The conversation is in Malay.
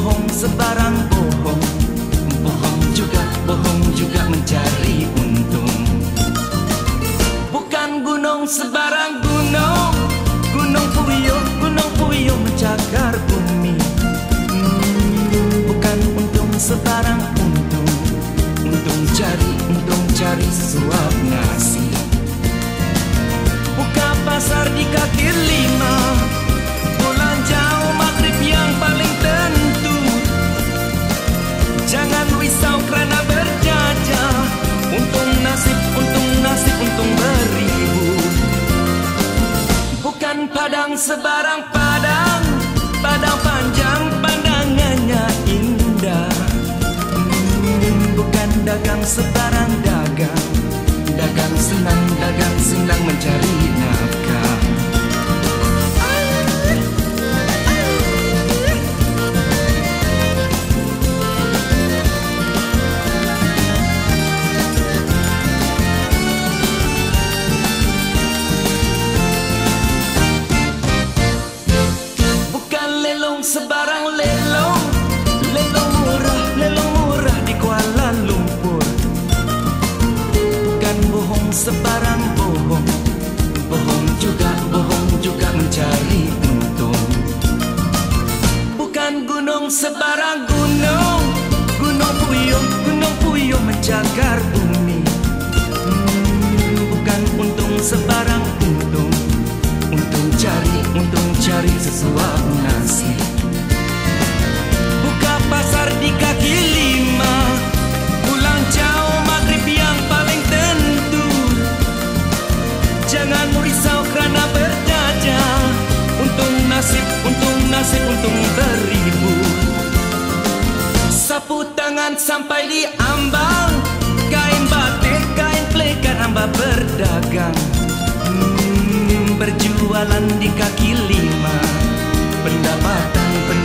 bohong sebarang bohong, bohong juga mencari untung. Bukan gunung sebarang gunung, gunung puyuh mencakar bumi. Bukan untung sebarang untung, untung cari suap nasi. Buka pasar di kaki lima, bulan jauh maghrib yang paling tentu. Jangan risau kerana berjajah, untung nasib, untung beribu. Bukan padang sebarang padang, padang panjang pandangannya indah. Bukan dagang sebarang dagang, dagang senang mencari nafkah. Bukan lelong sebarang lelong, lelong murah di Kuala Lumpur. Bukan bohong sebarang bohong, bohong juga mencari untung. Bukan gunung sebarang gunung, gunung puyuh mencakar bumi. Bukan untung sebarang untung, untung cari sesuap nasi. Buka pasar di kaki lima, pulang jauh maghrib yang paling tentu. Jangan risau kerana berjajah, untung nasib, untung beribu. Sapu tangan sampai di ambang, kain batik, kain plekat hamba berdagang. Berjualan di kaki lima, pendapatan